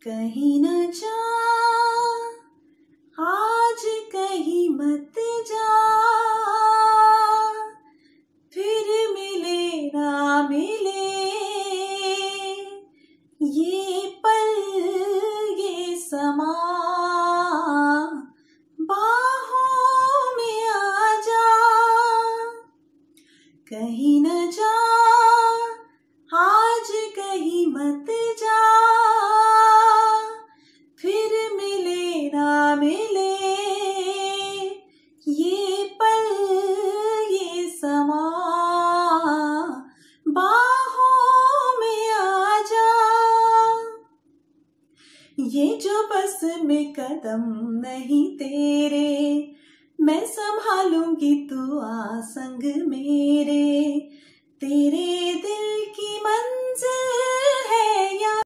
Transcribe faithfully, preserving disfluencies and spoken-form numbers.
कहीं न जा, आज कहीं मत जा, फिर मिले ना मिले ये पल ये समा, बाहों में आ जा। कहीं न जा, आज कहीं मत जा, फिर मिले ना मिले ये पल ये समा, बाहों में आ जा। ये जो बस में कदम नहीं तेरे, मैं संभालूंगी तू आ संग मेरे, तेरे दिल की मंजिल है या